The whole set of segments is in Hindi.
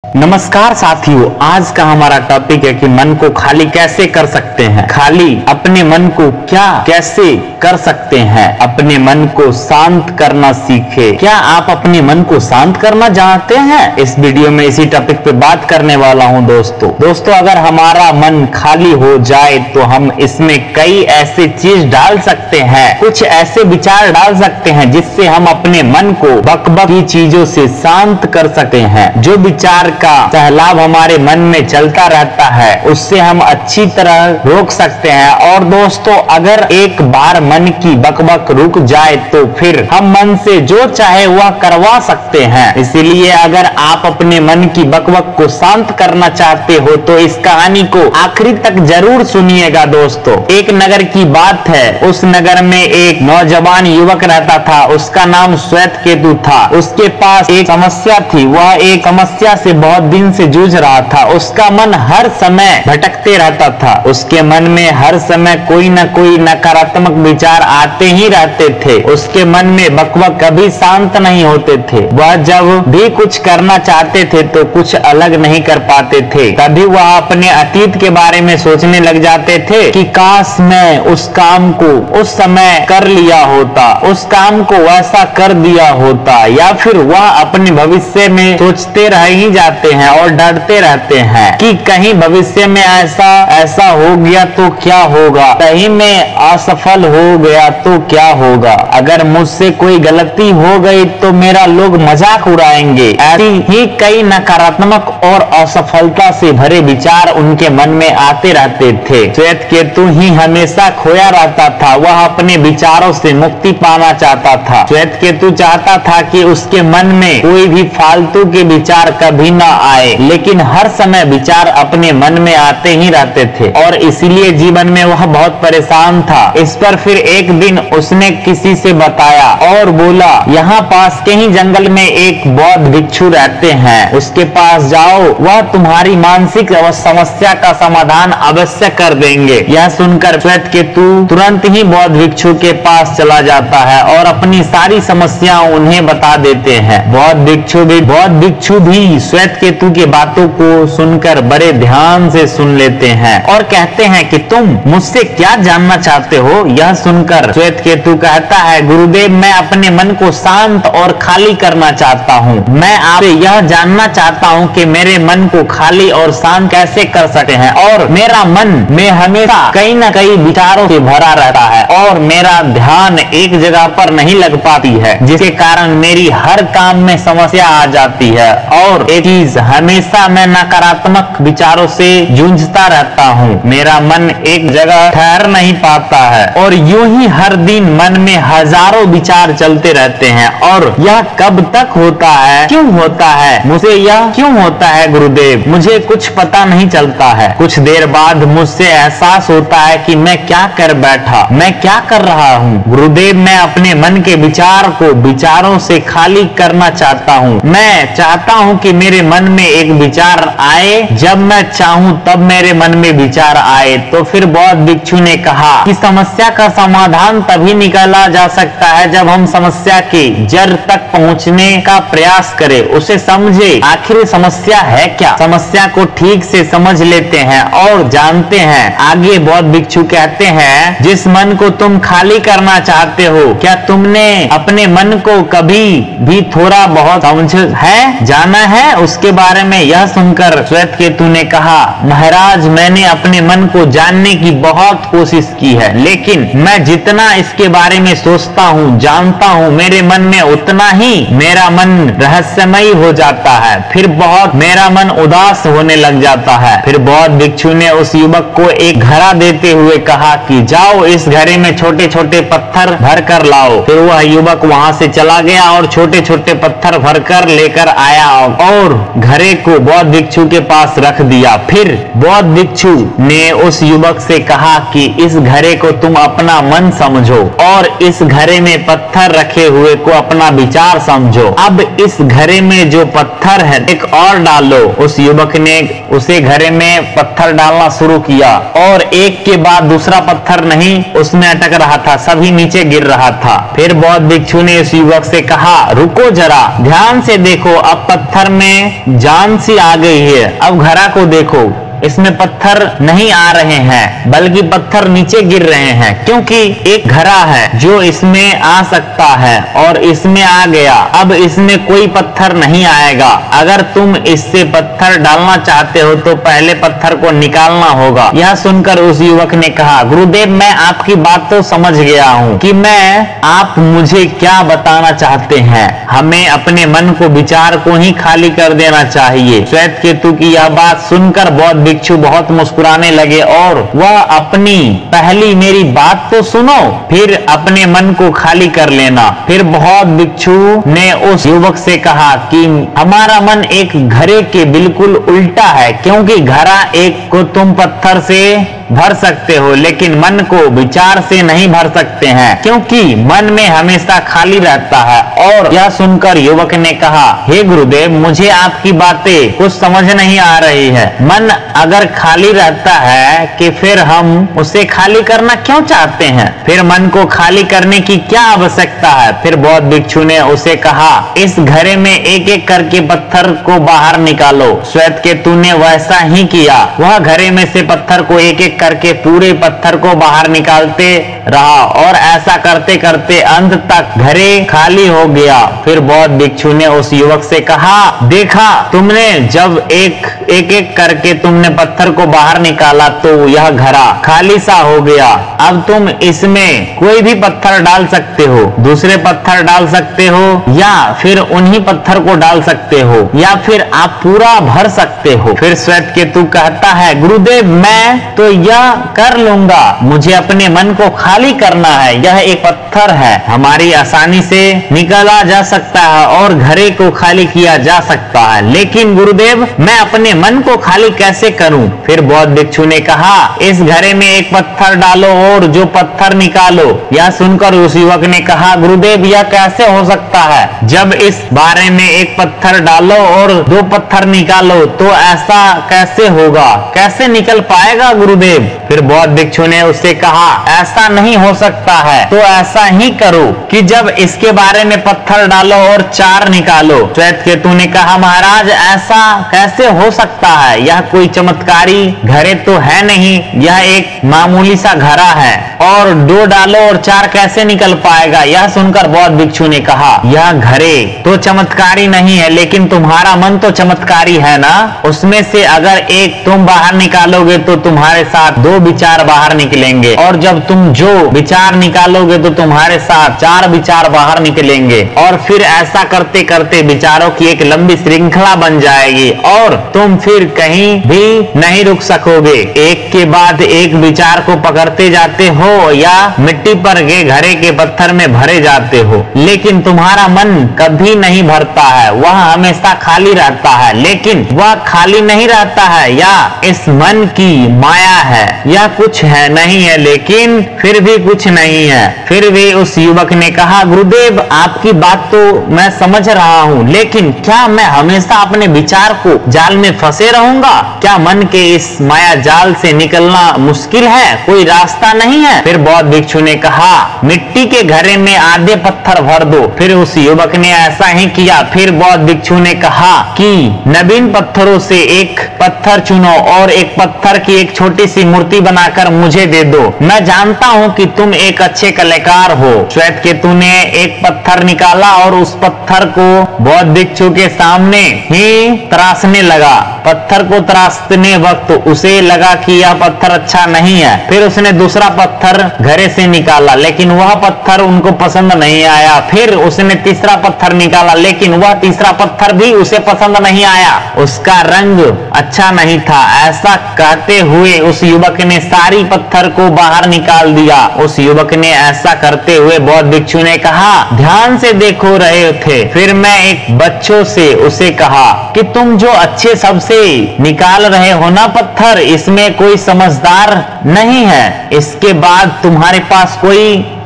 नमस्कार साथियों, आज का हमारा टॉपिक है कि मन को खाली कैसे कर सकते हैं। खाली अपने मन को क्या कैसे कर सकते हैं। अपने मन को शांत करना सीखे। क्या आप अपने मन को शांत करना जानते हैं? इस वीडियो में इसी टॉपिक पे बात करने वाला हूं दोस्तों अगर हमारा मन खाली हो जाए तो हम इसमें कई ऐसे चीज डाल सकते हैं, कुछ ऐसे विचार डाल सकते हैं जिससे हम अपने मन को बकबक की चीजों से शांत कर सकते हैं। जो विचार का सहलाब हमारे मन में चलता रहता है उससे हम अच्छी तरह रोक सकते हैं। और दोस्तों, अगर एक बार मन की बकबक रुक जाए तो फिर हम मन से जो चाहे वह करवा सकते हैं। इसीलिए अगर आप अपने मन की बकबक को शांत करना चाहते हो तो इस कहानी को आखिरी तक जरूर सुनिएगा। दोस्तों, एक नगर की बात है। उस नगर में एक नौजवान युवक रहता था। उसका नाम श्वेत केतु था। उसके पास एक समस्या थी। वह एक समस्या से बहुत दिन से जूझ रहा था। उसका मन हर समय भटकते रहता था। उसके मन में हर समय कोई न कोई नकारात्मक विचार आते ही रहते थे। उसके मन में बकबक कभी शांत नहीं होते थे। वह जब भी कुछ करना चाहते थे तो कुछ अलग नहीं कर पाते थे। तभी वह अपने अतीत के बारे में सोचने लग जाते थे कि काश मैं उस काम को उस समय कर लिया होता, उस काम को वैसा कर दिया होता। या फिर वह अपने भविष्य में सोचते रह ही जाते हैं और डरते रहते हैं कि कहीं भविष्य में ऐसा हो गया तो क्या होगा, कहीं में असफल हो गया तो क्या होगा, अगर मुझसे कोई गलती हो गई तो मेरा लोग मजाक उड़ाएंगे। ऐसी ही कई नकारात्मक और असफलता से भरे विचार उनके मन में आते रहते थे। श्वेत केतु ही हमेशा खोया रहता था। वह अपने विचारों से मुक्ति पाना चाहता था। श्वेत केतु चाहता था कि उसके मन में कोई भी फालतू के विचार कभी न आए, लेकिन हर समय विचार अपने मन में आते ही रहते थे और इसीलिए जीवन में वह बहुत परेशान था। इस पर फिर एक दिन उसने किसी से बताया और बोला, यहाँ पास के ही जंगल में एक बौद्ध भिक्षु रहते हैं, उसके पास जाओ, वह तुम्हारी मानसिक समस्या का समाधान अवश्य कर देंगे। यह सुनकर श्वेत केतु तुरंत ही बौद्ध भिक्षु के पास चला जाता है और अपनी सारी समस्याएं उन्हें बता देते हैं। बौद्ध भिक्षु भी श्वेत केतु की बातों को सुनकर बड़े ध्यान से सुन लेते हैं और कहते हैं कि तुम मुझसे क्या जानना चाहते हो। यह सुनकर श्वेत केतु कहता है, गुरुदेव, मैं अपने मन को शांत और खाली करना चाहता हूँ। मैं आपसे यह जानना चाहता हूँ कि मेरे मन को खाली और शांत कैसे कर सकते हैं। और मेरा मन में हमेशा कई न कई विचारों से भरा रहता है और मेरा ध्यान एक जगह पर नहीं लग पाती है, जिसके कारण मेरी हर काम में समस्या आ जाती है। और एक चीज, हमेशा मैं नकारात्मक विचारों से जूझता रहता हूँ। मेरा मन एक जगह ठहर नहीं पाता है और यूं ही हर दिन मन में हजारों विचार चलते रहते हैं। और यह कब तक होता है, क्यों होता है, मुझे यह क्यों होता है गुरुदेव, मुझे कुछ पता नहीं चलता है। कुछ देर बाद मुझसे एहसास होता है कि मैं क्या कर बैठा, मैं क्या कर रहा हूँ। गुरुदेव, मैं अपने मन के विचारों से खाली करना चाहता हूँ। मैं चाहता हूँ कि मेरे मन में एक विचार आए, जब मैं चाहूं तब मेरे मन में विचार आए। तो फिर बौद्ध भिक्षु ने कहा कि समस्या का समाधान तभी निकाला जा सकता है जब हम समस्या के जड़ तक पहुंचने का प्रयास करें, उसे समझे, आखिर समस्या है क्या। समस्या को ठीक से समझ लेते हैं और जानते हैं। आगे बौद्ध भिक्षु कहते हैं, जिस मन को तुम खाली करना चाहते हो, क्या तुमने अपने मन को कभी भी थोड़ा बहुत समझ है, जाना है उसके बारे में। यह सुनकर श्वेत केतु ने कहा, महाराज, मैंने अपने मन को जानने की बहुत कोशिश की है, लेकिन मैं जितना इसके बारे में सोचता हूँ, जानता हूँ, मेरे मन में उतना ही मेरा मन रहस्यमयी हो जाता है। फिर बहुत मेरा मन उदास होने लग जाता है। फिर बौद्ध भिक्षु ने उस युवक को एक घड़ा देते हुए कहा कि जाओ, इस घड़े में छोटे छोटे पत्थर भर कर लाओ। फिर वह युवक वहां से चला गया और छोटे छोटे पत्थर भरकर लेकर आया और घड़े को बौद्ध भिक्षु के पास रख दिया। फिर बौद्ध भिक्षु ने उस युवक से कहा कि इस घड़े को तुम अपना मन समझो और इस घड़े में पत्थर रखे हुए को अपना विचार समझो। अब इस घड़े में जो पत्थर है एक और डालो। उस युवक ने उसे घड़े में पत्थर डालना शुरू किया और एक के बाद दूसरा पत्थर नहीं उसमें अटक रहा था, सभी नीचे गिर रहा था। फिर बौद्ध भिक्षु ने उस युवक से कहा, रुको जरा, ध्यान से देखो, अब पत्थर में में जान सी आ गई है। अब घड़ा को देखो, इसमें पत्थर नहीं आ रहे हैं बल्कि पत्थर नीचे गिर रहे हैं, क्योंकि एक घड़ा है जो इसमें आ सकता है और इसमें आ गया। अब इसमें कोई पत्थर नहीं आएगा। अगर तुम इससे पत्थर डालना चाहते हो तो पहले पत्थर को निकालना होगा। यह सुनकर उस युवक ने कहा, गुरुदेव मैं आपकी बात तो समझ गया हूँ कि आप मुझे क्या बताना चाहते हैं। हमें अपने मन को, विचार को ही खाली कर देना चाहिए। श्वेत केतु की यह बात सुनकर बौद्ध भिक्षु बहुत मुस्कुराने लगे और वह अपनी पहली मेरी बात तो सुनो, फिर अपने मन को खाली कर लेना। फिर बौद्ध भिक्षु ने उस युवक से कहा कि हमारा मन एक घड़े के बिल्कुल उल्टा है, क्योंकि घड़ा एक को तुम पत्थर से भर सकते हो लेकिन मन को विचार से नहीं भर सकते हैं, क्योंकि मन में हमेशा खाली रहता है। और यह सुनकर युवक ने कहा, हे गुरुदेव मुझे आपकी बातें कुछ समझ नहीं आ रही है। मन अगर खाली रहता है कि फिर हम उसे खाली करना क्यों चाहते हैं? फिर मन को खाली करने की क्या आवश्यकता है? फिर बौद्ध भिक्षु ने उसे कहा, इस घड़े में एक एक करके पत्थर को बाहर निकालो। श्वेत केतु ने वैसा ही किया। वह घड़े में से पत्थर को एक एक करके पूरे पत्थर को बाहर निकालते रहा और ऐसा करते करते अंत तक घड़े खाली हो गया। फिर बौद्ध भिक्षु ने उस युवक से कहा, देखा तुमने, जब एक एक करके तुमने पत्थर को बाहर निकाला तो यह घड़ा खाली सा हो गया। अब तुम इसमें कोई भी पत्थर डाल सकते हो, दूसरे पत्थर डाल सकते हो या फिर उन्हीं पत्थर को डाल सकते हो या फिर आप पूरा भर सकते हो। फिर श्वेत केतु कहता है, गुरुदेव मैं तो यह कर लूंगा, मुझे अपने मन को खाली करना है। यह एक पत्थर है, हमारी आसानी से निकाला जा सकता है और घड़े को खाली किया जा सकता है, लेकिन गुरुदेव मैं अपने मन को खाली कैसे करूं? फिर बौद्ध भिक्षु ने कहा, इस घड़े में एक पत्थर डालो और जो पत्थर निकालो। यह सुनकर उस युवक ने कहा, गुरुदेव यह कैसे हो सकता है? जब इस बारे में एक पत्थर डालो और दो पत्थर निकालो तो ऐसा कैसे होगा? कैसे निकल पाएगा गुरुदेव? फिर बौद्ध भिक्षु ने उससे कहा, ऐसा नहीं हो सकता है तो ऐसा ही करो कि जब इसके बारे में पत्थर डालो और चार निकालो। श्वेत केतु ने कहा, महाराज ऐसा कैसे हो सकता है? यह कोई चमत्कारी घड़े तो है नहीं, यह एक मामूली सा घड़ा है और दो डालो और चार कैसे निकल पाएगा? यह सुनकर बौद्ध भिक्षु ने कहा, यह घड़े तो चमत्कारी नहीं है लेकिन तुम्हारा मन तो चमत्कारी है ना। उसमें से अगर एक तुम बाहर निकालोगे तो तुम्हारे साथ दो विचार बाहर निकलेंगे और जब तुम जो विचार निकालोगे तो तुम्हारे साथ चार विचार बाहर निकलेंगे और फिर ऐसा करते करते विचारों की एक लंबी श्रृंखला बन जाएगी और तुम फिर कहीं भी नहीं रुक सकोगे। एक के बाद एक विचार को पकड़ते जाते हो या मिट्टी पर के घड़े के पत्थर में भरे जाते हो, लेकिन तुम्हारा मन कभी नहीं भरता है, वह हमेशा खाली रहता है। लेकिन वह खाली नहीं रहता है या इस मन की माया है, यह कुछ है नहीं है, लेकिन फिर भी कुछ नहीं है। फिर भी उस युवक ने कहा, गुरुदेव आपकी बात तो मैं समझ रहा हूँ, लेकिन क्या मैं हमेशा अपने विचार को जाल में फंसे रहूंगा? क्या मन के इस माया जाल से निकलना मुश्किल है? कोई रास्ता नहीं है? फिर बौद्ध भिक्षु ने कहा, मिट्टी के घड़े में आधे पत्थर भर दो। फिर उस युवक ने ऐसा ही किया। फिर बौद्ध भिक्षु ने कहा कि नवीन पत्थरों से एक पत्थर चुनो और एक पत्थर की एक छोटी सी मूर्ति बनाकर मुझे दे दो। मैं जानता हूँ कि तुम एक अच्छे कलाकार हो। श्वेत केतु ने एक पत्थर निकाला और उस पत्थर को बौद्ध भिक्षु के सामने ही तराशने लगा। पत्थर को तराशने वक्त उसे लगा कि यह पत्थर अच्छा नहीं है। फिर उसने दूसरा पत्थर घड़े से निकाला, लेकिन वह पत्थर उनको पसंद नहीं आया। फिर उसने तीसरा पत्थर निकाला, लेकिन वह तीसरा पत्थर भी उसे पसंद नहीं आया, उसका रंग अच्छा नहीं था। ऐसा कहते हुए उस युवक ने सारी पत्थर को बाहर निकाल दिया। उस युवक ने ऐसा करते हुए बौद्ध भिक्षु ने कहा, ध्यान से देखो रहे थे। फिर मैं एक बच्चों से उसे कहा कि तुम जो अच्छे सबसे निकाल रहे हो ना पत्थर, इसमें कोई समझदार नहीं है। इसके बाद तुम्हारे पास कोई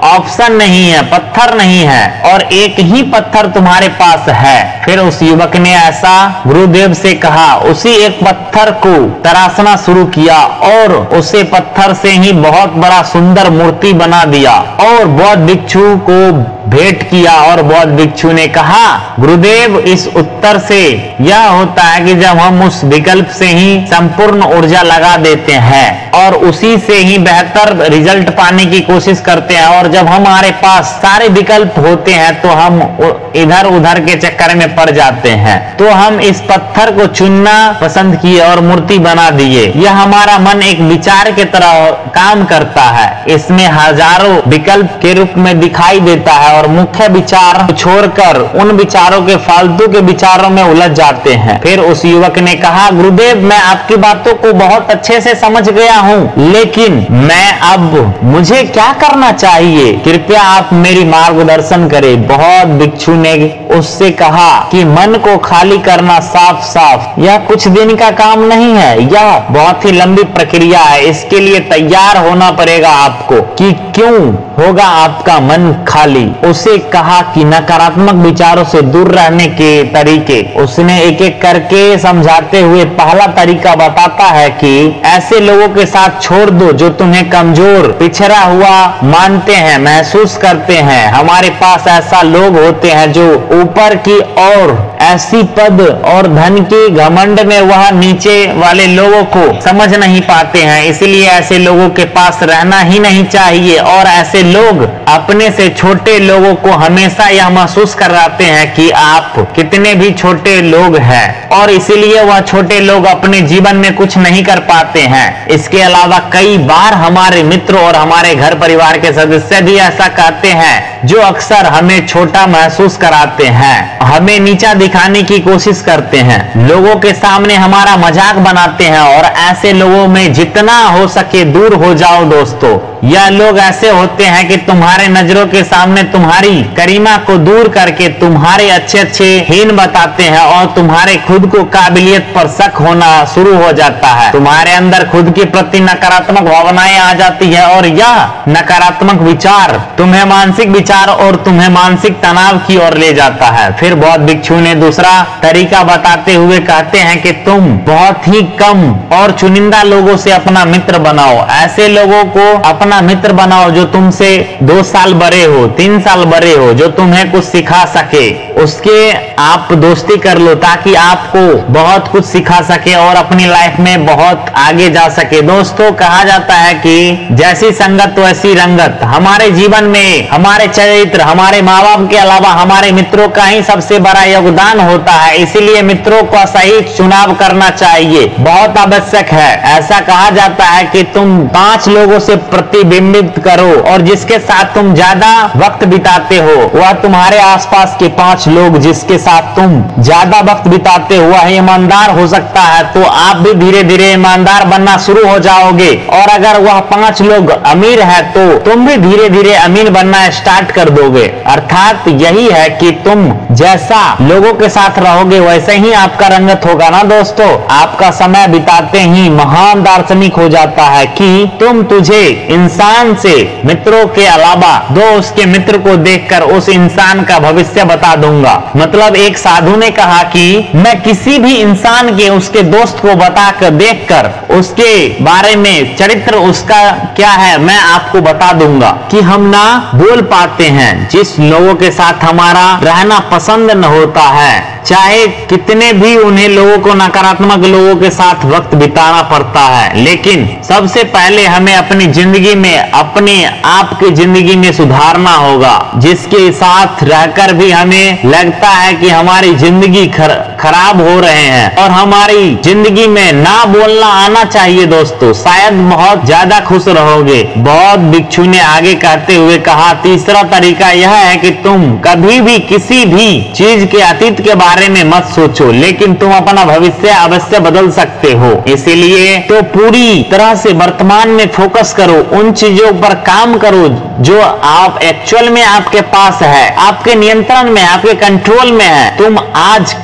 ऑप्शन नहीं है, पत्थर नहीं है और एक ही पत्थर तुम्हारे पास है। फिर उस युवक ने ऐसा गुरुदेव से कहा, उसी एक पत्थर को तराशना शुरू किया और उसे पत्थर से ही बहुत बड़ा सुंदर मूर्ति बना दिया और बौद्ध भिक्षु को भेंट किया। और बौद्ध भिक्षु ने कहा, गुरुदेव इस उत्तर से यह होता है कि जब हम उस विकल्प से ही संपूर्ण ऊर्जा लगा देते हैं और उसी से ही बेहतर रिजल्ट पाने की कोशिश करते हैं, और जब हमारे पास सारे विकल्प होते हैं तो हम इधर उधर के चक्कर में पड़ जाते हैं। तो हम इस पत्थर को चुनना पसंद किए और मूर्ति बना दिए। यह हमारा मन एक विचार के तरह काम करता है, इसमें हजारों विकल्प के रूप में दिखाई देता है और मुख्य विचार छोड़कर उन विचारों के फालतू के विचारों में उलझ जाते हैं। फिर उस युवक ने कहा, गुरुदेव मैं आपकी बातों को बहुत अच्छे से समझ गया हूँ, लेकिन मैं अब मुझे क्या करना चाहिए, कृपया आप मेरी मार्गदर्शन करें। बौद्ध भिक्षु ने उससे कहा कि मन को खाली करना साफ साफ यह कुछ दिन का काम नहीं है, यह बहुत ही लंबी प्रक्रिया है। इसके लिए तैयार होना पड़ेगा आपको कि क्यों होगा आपका मन खाली। उसे कहा कि नकारात्मक विचारों से दूर रहने के तरीके उसने एक एक करके समझाते हुए पहला तरीका बताता है कि ऐसे लोगों के साथ छोड़ दो जो तुम्हें कमजोर पिछड़ा हुआ मानते हैं, महसूस करते हैं। हमारे पास ऐसा लोग होते हैं जो ऊपर की और ऐसी पद और धन के घमंड में वह नीचे वाले लोगों को समझ नहीं पाते हैं, इसलिए ऐसे लोगों के पास रहना ही नहीं चाहिए। और ऐसे लोग अपने से छोटे लोगों को हमेशा यह महसूस कराते हैं कि आप कितने भी छोटे लोग हैं और इसीलिए वह छोटे लोग अपने जीवन में कुछ नहीं कर पाते हैं। इसके अलावा कई बार हमारे मित्र और हमारे घर परिवार के सदस्य भी ऐसा कहते हैं जो अक्सर हमें छोटा महसूस कराते हैं, हमें नीचा दिखाने की कोशिश करते हैं, लोगों के सामने हमारा मजाक बनाते हैं। और ऐसे लोगों में जितना हो सके दूर हो जाओ दोस्तों। यह लोग ऐसे होते हैं कि तुम्हारे नजरों के सामने तुम्हारी गरिमा को दूर करके तुम्हारे अच्छे अच्छे हीन बताते हैं और तुम्हारे खुद को काबिलियत पर शक होना शुरू हो जाता है। तुम्हारे अंदर खुद के प्रति नकारात्मक भावनाएं आ जाती है और यह नकारात्मक विचार तुम्हें मानसिक विचार और तुम्हें मानसिक तनाव की ओर ले जाता है। फिर बौद्ध भिक्षु ने दूसरा तरीका बताते हुए कहते हैं कि तुम बहुत ही कम और चुनिंदा लोगों से अपना मित्र बनाओ। ऐसे लोगों को अपना मित्र बनाओ जो तुमसे 2 साल बड़े हो, 3 साल बड़े हो, जो तुम्हें कुछ सिखा सके, उसके आप दोस्ती कर लो ताकि आपको बहुत कुछ सिखा सके और अपनी लाइफ में बहुत आगे जा सके। दोस्तों कहा जाता है कि जैसी संगत वैसी रंगत। हमारे जीवन में हमारे चरित्र, हमारे माँ बाप के अलावा हमारे मित्रों का ही सबसे बड़ा योगदान होता है, इसीलिए मित्रों का सही चुनाव करना चाहिए, बहुत आवश्यक है। ऐसा कहा जाता है कि तुम 5 लोगों से प्रतिबिंबित करो और जिसके साथ तुम ज्यादा वक्त बिताते हो वह तुम्हारे आसपास के 5 लोग जिसके साथ तुम ज्यादा वक्त बिताते हो वह ईमानदार हो सकता है, तो आप भी धीरे धीरे ईमानदार बनना शुरू हो जाओगे। और अगर वह 5 लोग अमीर है तो तुम भी धीरे धीरे अमीर बनना स्टार्ट कर दोगे। अर्थात यही है कि तुम जैसा लोगों के साथ रहोगे वैसे ही आपका रंगत होगा ना दोस्तों। आपका समय बिताते ही महान दार्शनिक हो जाता है कि तुझे इंसान से मित्रों के अलावा 2 उसके मित्र को देखकर उस इंसान का भविष्य बता दूंगा। मतलब एक साधु ने कहा कि मैं किसी भी इंसान के उसके दोस्त को बताकर देखकर उसके बारे में चरित्र उसका क्या है मैं आपको बता दूंगा कि हम ना बोल पाते हैं। जिस लोगों के साथ हमारा रहना पसंद न होता है, चाहे कितने भी उन्हें लोगों को नकारात्मक लोगों के साथ वक्त बिताना पड़ता है, लेकिन सबसे पहले हमें अपनी जिंदगी में अपने आप की जिंदगी में सुधारना होगा। जिसके साथ रहकर भी हमें लगता है कि हमारी जिंदगी खराब हो रहे हैं और हमारी जिंदगी में ना बोलना आना चाहिए दोस्तों, शायद बहुत ज्यादा खुश रहोगे। बौद्ध भिक्षु ने आगे कहते हुए कहा, तीसरा तरीका यह है कि तुम कभी भी किसी भी चीज के अतीत के बारे में मत सोचो, लेकिन तुम अपना भविष्य अवश्य बदल सकते हो। इसीलिए तो पूरी तरह से वर्तमान में फोकस करो, उन चीजों पर काम करो जो आप एक्चुअल में आपके पास है, आपके नियंत्रण में, आपके कंट्रोल में है। तुम आज कर सकते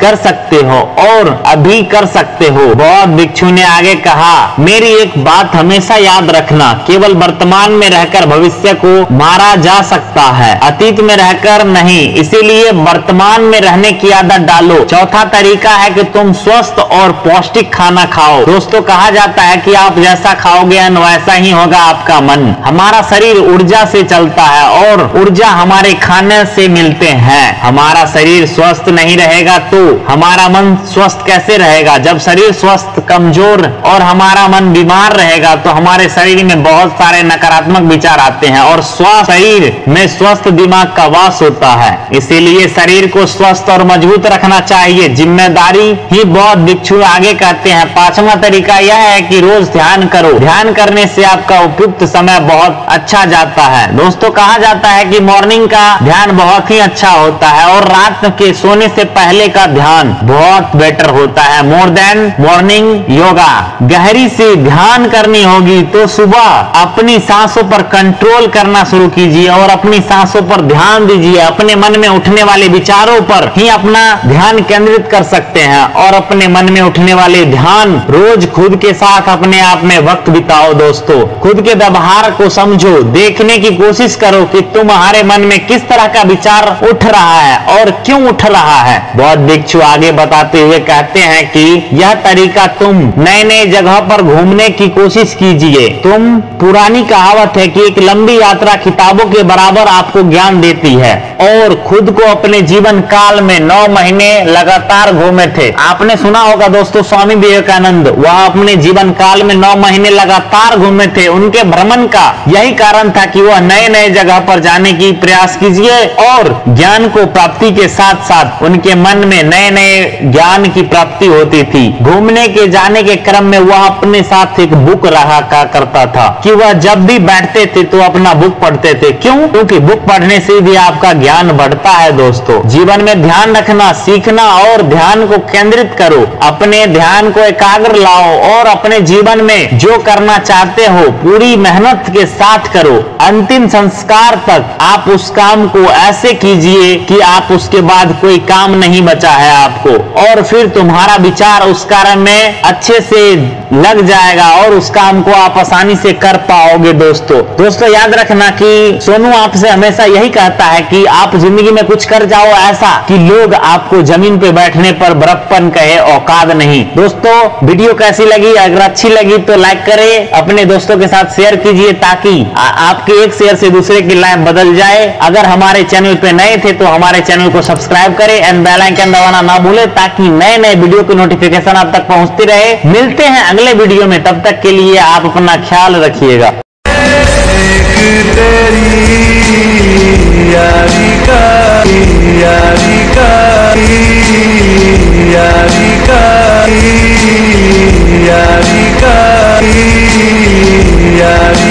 सकते हो और अभी कर सकते हो। बौद्ध भिक्षु ने आगे कहा, मेरी एक बात हमेशा याद रखना, केवल वर्तमान में रहकर भविष्य को मारा जा सकता है, अतीत में रहकर नहीं। इसीलिए वर्तमान में रहने की आदत डालो। चौथा तरीका है कि तुम स्वस्थ और पौष्टिक खाना खाओ। दोस्तों, कहा जाता है कि आप जैसा खाओगे अन्न वैसा ही होगा आपका मन। हमारा शरीर ऊर्जा से चलता है और ऊर्जा हमारे खाने से मिलते हैं। हमारा शरीर स्वस्थ नहीं रहेगा तो हमारा मन स्वस्थ कैसे रहेगा? जब शरीर स्वस्थ, कमजोर और हमारा मन बीमार रहेगा तो हमारे शरीर में बहुत सारे नकारात्मक विचार आते हैं और स्वस्थ शरीर में स्वस्थ दिमाग का वास होता है। इसीलिए शरीर को स्वस्थ और मजबूत रखना चाहिए, जिम्मेदारी ही बौद्ध भिक्षु आगे कहते हैं। पांचवा तरीका यह है कि रोज ध्यान करो। ध्यान करने से आपका उपयुक्त समय बहुत अच्छा जाता है। दोस्तों, कहा जाता है कि मॉर्निंग का ध्यान बहुत ही अच्छा होता है और रात के सोने से पहले का ध्यान बहुत बेटर होता है। More than morning yoga. गहरी से ध्यान करनी होगी तो सुबह अपनी सांसों पर कंट्रोल करना शुरू कीजिए और अपनी सांसों पर ध्यान दीजिए। अपने मन में उठने वाले विचारों पर ही अपना ध्यान केंद्रित कर सकते हैं और अपने मन में उठने वाले ध्यान रोज खुद के साथ अपने आप में वक्त बिताओ। दोस्तों, खुद के व्यवहार को समझो, देखने की कोशिश करो कि तुम्हारे मन में किस तरह का विचार उठ रहा है और क्यों उठ रहा है। बौद्ध भिक्षु आगे बताते हुए कहते हैं कि यह तरीका तुम नए नए जगह पर घूमने की कोशिश कीजिए। तुम पुरानी कहावत है कि एक लंबी यात्रा किताबों के बराबर आपको ज्ञान देती है और खुद को अपने जीवन काल में 9 महीने लगातार घूमे थे। आपने सुना होगा दोस्तों, स्वामी विवेकानंद, वह अपने जीवन काल में 9 महीने लगातार घूमे थे। उनके भ्रमण का यही कारण था कि वह नए नए जगह पर जाने की प्रयास कीजिए और ज्ञान को प्राप्ति के साथ साथ उनके मन में नए नए ज्ञान की प्राप्ति होती थी। घूमने के जाने के क्रम में वह अपने साथ एक बुक रखा करता था कि वह जब भी बैठते थे तो अपना बुक पढ़ते थे। क्यों? क्योंकि बुक पढ़ने से भी आपका ज्ञान बढ़ता है। दोस्तों, जीवन में ध्यान रखना सीखना और ध्यान को केंद्रित करो। अपने ध्यान को एकाग्र लाओ और अपने जीवन में जो करना चाहते हो पूरी मेहनत के साथ करो। अंतिम संस्कार तक आप उस काम को ऐसे कीजिए कि आप उसके बाद कोई काम नहीं बचा है आपको, और फिर तुम्हारा विचार उस कार्य में अच्छे से लग जाएगा और उस काम को आप आसानी से कर पाओगे। दोस्तों याद रखना कि सोनू आपसे हमेशा यही कहता है कि आप जिंदगी में कुछ कर जाओ ऐसा कि लोग आपको जमीन पे बैठने पर बड़प्पन कहे, औकात नहीं। दोस्तों, वीडियो कैसी लगी? अगर अच्छी लगी तो लाइक करें, अपने दोस्तों के साथ शेयर कीजिए ताकि आपके एक शेयर से दूसरे की लाइफ बदल जाए। अगर हमारे चैनल पे नए थे तो हमारे चैनल को सब्सक्राइब करें एंड बेल आइकन दबाना ना भूलें ताकि नए नए वीडियो की नोटिफिकेशन आप तक पहुंचती रहे। मिलते हैं अगले वीडियो में, तब तक के लिए आप अपना ख्याल रखिएगा। यारी का